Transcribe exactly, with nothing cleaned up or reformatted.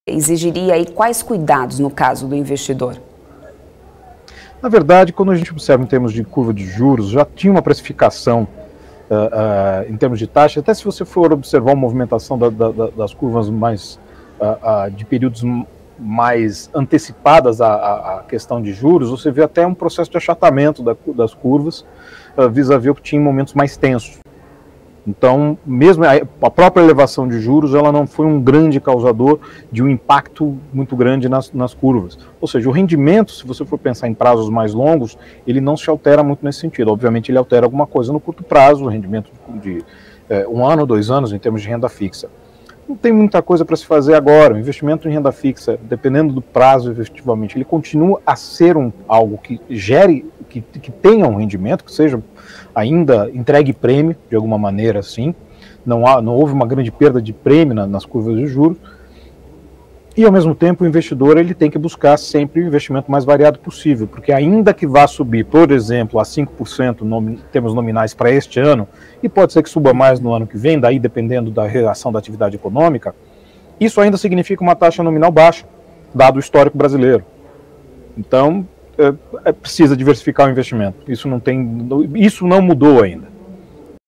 Exigiria aí quais cuidados no caso do investidor? Na verdade, quando a gente observa em termos de curva de juros, já tinha uma precificação uh, uh, em termos de taxa, até se você for observar a movimentação da, da, das curvas mais, uh, uh, de períodos mais antecipadas à, à questão de juros, você vê até um processo de achatamento da, das curvas uh, vis-à-vis o que tinha em momentos mais tensos. Então, mesmo a própria elevação de juros, ela não foi um grande causador de um impacto muito grande nas, nas curvas. Ou seja, o rendimento, se você for pensar em prazos mais longos, ele não se altera muito nesse sentido. Obviamente, ele altera alguma coisa no curto prazo, o rendimento de, de é, um ano, dois anos, em termos de renda fixa. Não tem muita coisa para se fazer agora. O investimento em renda fixa, dependendo do prazo, efetivamente, ele continua a ser um, algo que gere, que, que tenha um rendimento, que seja ainda entregue prêmio, de alguma maneira assim. Não, há, não houve uma grande perda de prêmio na, nas curvas de juros. E, ao mesmo tempo, o investidor ele tem que buscar sempre o investimento mais variado possível, porque ainda que vá subir, por exemplo, a cinco por cento em termos nominais para este ano, e pode ser que suba mais no ano que vem, daí dependendo da reação da atividade econômica, isso ainda significa uma taxa nominal baixa, dado o histórico brasileiro. Então, é, é, precisa diversificar o investimento. Isso não tem, isso não mudou ainda.